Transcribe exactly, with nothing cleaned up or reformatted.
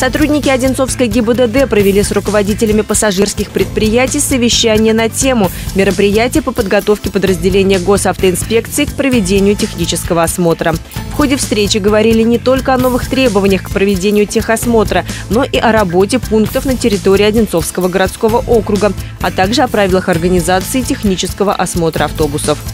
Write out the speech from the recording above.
Сотрудники Одинцовской ГИБДД провели с руководителями пассажирских предприятий совещание на тему мероприятия по подготовке подразделения госавтоинспекции к проведению технического осмотра. В ходе встречи говорили не только о новых требованиях к проведению техосмотра, но и о работе пунктов на территории Одинцовского городского округа, а также о правилах организации технического осмотра автобусов.